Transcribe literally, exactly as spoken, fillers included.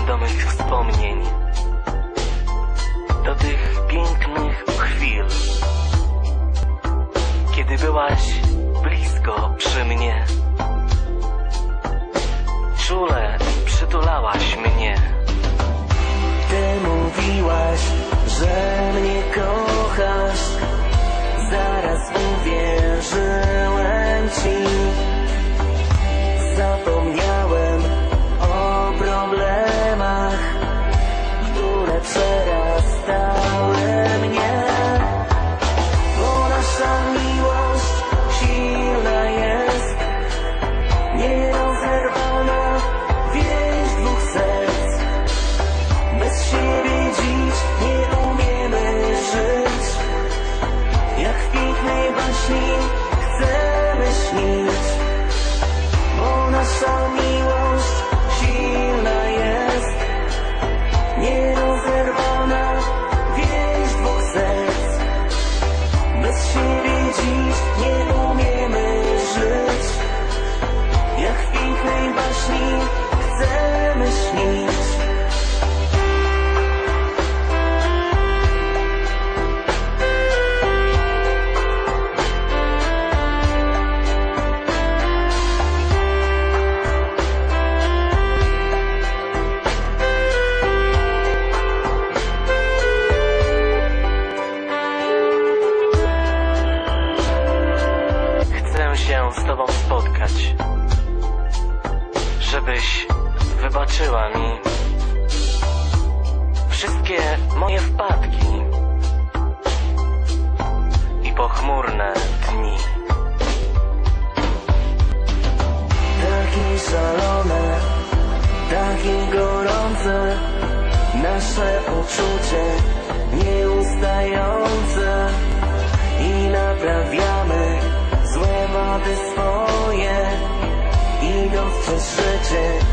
do mych wspomnień, do tych pięknych chwil, kiedy byłaś blisko przy mnie. Czule przytulałaś mnie. Ty mówiłaś, że mnie kochasz. Zaraz uwierzyłem ci. Zapomniałem o problemach, które przerastały mnie. Bo nasza miłość silna jest, nierozerwana więź dwóch serc. Bez siebie dziś nie umiemy żyć. Jak w pięknej baśni chcemy śnić. Bo nasza miłość silna jest, nierozerwana więź dwóch serc. Bez siebie dziś nie umiemy żyć. Jak w pięknej baśni chcemy śnić. Się z tobą spotkać, żebyś wybaczyła mi wszystkie moje wpadki i pochmurne dni. Takie szalone, takie gorące, nasze uczucie nieustające. I naprawiamy złe wady swoje, idąc przez życie